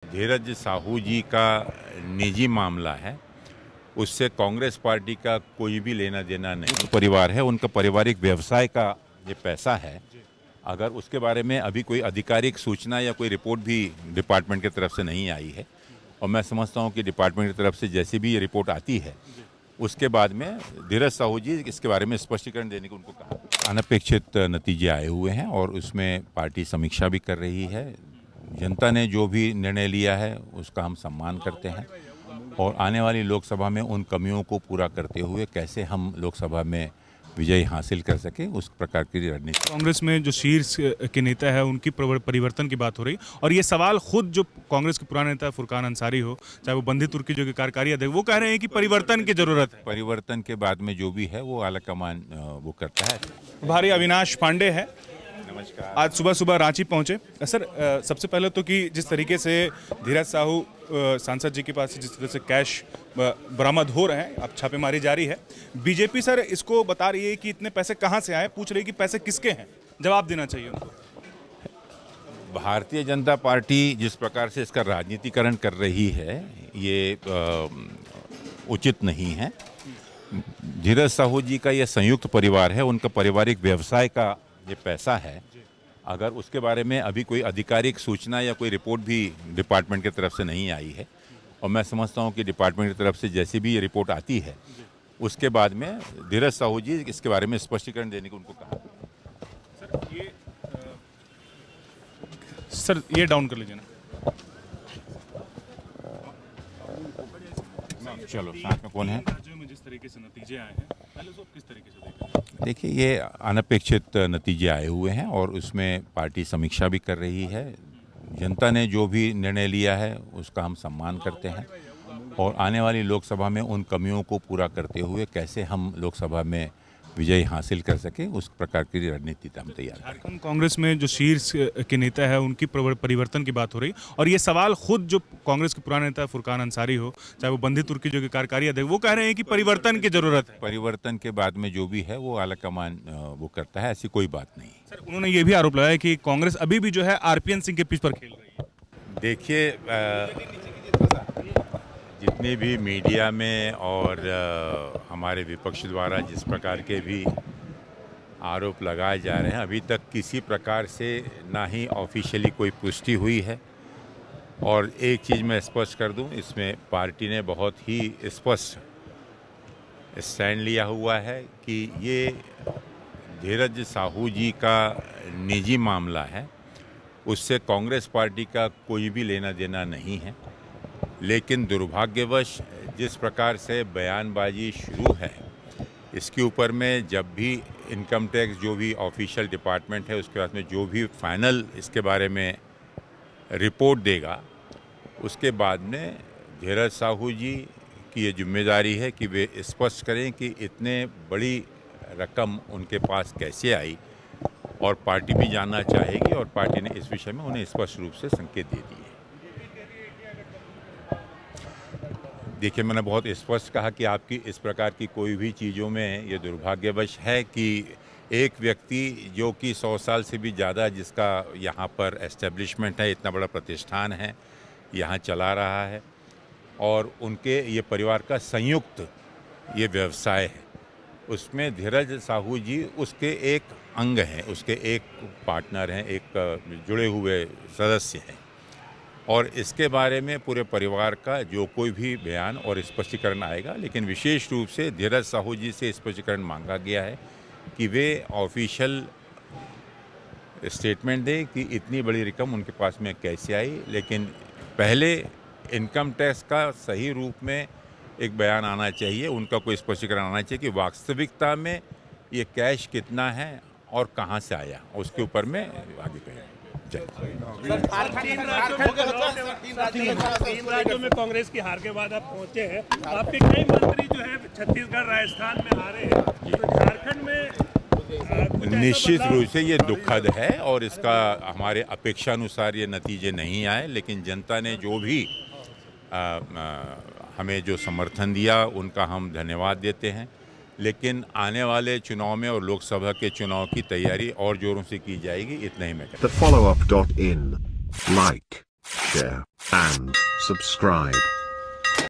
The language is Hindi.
धीरज साहू जी का निजी मामला है, उससे कांग्रेस पार्टी का कोई भी लेना देना नहीं। परिवार है, उनका पारिवारिक व्यवसाय का ये पैसा है। अगर उसके बारे में अभी कोई आधिकारिक सूचना या कोई रिपोर्ट भी डिपार्टमेंट की तरफ से नहीं आई है, और मैं समझता हूं कि डिपार्टमेंट की तरफ से जैसे भी ये रिपोर्ट आती है उसके बाद में धीरज साहू जी इसके बारे में स्पष्टीकरण देने को उनको कहा। अनपेक्षित नतीजे आए हुए हैं और उसमें पार्टी समीक्षा भी कर रही है। जनता ने जो भी निर्णय लिया है उसका हम सम्मान करते हैं, और आने वाली लोकसभा में उन कमियों को पूरा करते हुए कैसे हम लोकसभा में विजय हासिल कर सके, उस प्रकार की रणनीति। कांग्रेस में जो शीर्ष के नेता है उनकी परिवर्तन की बात हो रही, और ये सवाल खुद जो कांग्रेस के पुराने नेता फुरकान अंसारी हो, चाहे वो बंदी तुर्की जो कि कार्यकारी अध्यक्ष, वो कह रहे हैं कि परिवर्तन की जरूरत है। परिवर्तन के बाद में जो भी है वो आलाकमान वो करता है। भारी अविनाश पांडे है, नमस्कार। आज सुबह सुबह रांची पहुंचे। सर, सबसे पहले तो कि जिस तरीके से धीरज साहू सांसद जी के पास जिस तरह से कैश बरामद हो रहे हैं, अब छापेमारी जारी है। बीजेपी सर इसको बता रही है कि इतने पैसे कहां से आए, पूछ रही है कि पैसे किसके हैं, जवाब देना चाहिए उनको। भारतीय जनता पार्टी जिस प्रकार से इसका राजनीतिकरण कर रही है ये उचित नहीं है। धीरज साहू जी का ये संयुक्त परिवार है, उनका पारिवारिक व्यवसाय का ये पैसा है। अगर उसके बारे में अभी कोई आधिकारिक सूचना या कोई रिपोर्ट भी डिपार्टमेंट की तरफ से नहीं आई है, और मैं समझता हूं कि डिपार्टमेंट की तरफ से जैसे भी ये रिपोर्ट आती है उसके बाद में धीरज साहू जी इसके बारे में स्पष्टीकरण देने को उनको कहा। सर ये डाउन कर लीजिए ना। चलो, साथ में कौन है? राज्यों में जिस तरीके से नतीजे आए हैं, पहले तो किस तरीके से देखें? देखिए, ये अनपेक्षित नतीजे आए हुए हैं और उसमें पार्टी समीक्षा भी कर रही है। जनता ने जो भी निर्णय लिया है उसका हम सम्मान करते हैं, और आने वाली लोकसभा में उन कमियों को पूरा करते हुए कैसे हम लोकसभा में विजय हासिल कर सके, उस प्रकार की रणनीति हम तैयार करें। झारखंड कांग्रेस में जो शीर्ष के नेता है उनकी परिवर्तन की बात हो रही, और ये सवाल खुद जो कांग्रेस के पुराने नेता फुरकान अंसारी हो, चाहे वो बंदी तुर्की जो कि कार्यकारी अध्यक्ष, वो कह रहे हैं कि परिवर्तन की जरूरत है। परिवर्तन के बाद में जो भी है वो आलाकमान वो करता है, ऐसी कोई बात नहीं। सर, उन्होंने ये भी आरोप लगाया कि कांग्रेस अभी भी जो है आरपीएन सिंह के पिच पर खेल रही है। देखिए, जितने भी मीडिया में और हमारे विपक्ष द्वारा जिस प्रकार के भी आरोप लगाए जा रहे हैं, अभी तक किसी प्रकार से ना ही ऑफिशियली कोई पुष्टि हुई है। और एक चीज़ मैं स्पष्ट कर दूं, इसमें पार्टी ने बहुत ही स्पष्ट स्टैंड लिया हुआ है कि ये धीरज साहू जी का निजी मामला है, उससे कांग्रेस पार्टी का कोई भी लेना देना नहीं है। लेकिन दुर्भाग्यवश जिस प्रकार से बयानबाजी शुरू है, इसके ऊपर में जब भी इनकम टैक्स जो भी ऑफिशियल डिपार्टमेंट है उसके बाद में जो भी फाइनल इसके बारे में रिपोर्ट देगा, उसके बाद में धीरज साहू जी की ये जिम्मेदारी है कि वे स्पष्ट करें कि इतने बड़ी रकम उनके पास कैसे आई, और पार्टी भी जानना चाहेगी, और पार्टी ने इस विषय में उन्हें स्पष्ट रूप से संकेत दे दिए। देखिए, मैंने बहुत स्पष्ट कहा कि आपकी इस प्रकार की कोई भी चीज़ों में ये दुर्भाग्यवश है कि एक व्यक्ति जो कि 100 साल से भी ज़्यादा जिसका यहाँ पर एस्टेब्लिशमेंट है, इतना बड़ा प्रतिष्ठान है, यहाँ चला रहा है, और उनके ये परिवार का संयुक्त ये व्यवसाय है, उसमें धीरज साहू जी उसके एक अंग हैं, उसके एक पार्टनर हैं, एक जुड़े हुए सदस्य हैं। और इसके बारे में पूरे परिवार का जो कोई भी बयान और स्पष्टीकरण आएगा, लेकिन विशेष रूप से धीरज साहू जी से स्पष्टीकरण मांगा गया है कि वे ऑफिशियल स्टेटमेंट दें कि इतनी बड़ी रकम उनके पास में कैसे आई। लेकिन पहले इनकम टैक्स का सही रूप में एक बयान आना चाहिए, उनका कोई स्पष्टीकरण आना चाहिए कि वास्तविकता में ये कैश कितना है और कहाँ से आया, उसके ऊपर में आगे कहें। तीन राज्यों में कांग्रेस की हार के बाद आप पहुंचे हैं, आपके कई मंत्री जो है छत्तीसगढ़ राजस्थान में हारे हैं, तो झारखंड में निश्चित रूप से ये दुखद है, और इसका हमारे अपेक्षानुसार ये नतीजे नहीं आए। लेकिन जनता ने जो भी हमें जो समर्थन दिया उनका हम धन्यवाद देते हैं। लेकिन आने वाले चुनाव में और लोकसभा के चुनाव की तैयारी और जोरों से की जाएगी, इतना ही मैं कहता हूं। TheFollowUp.in, like, share, and subscribe.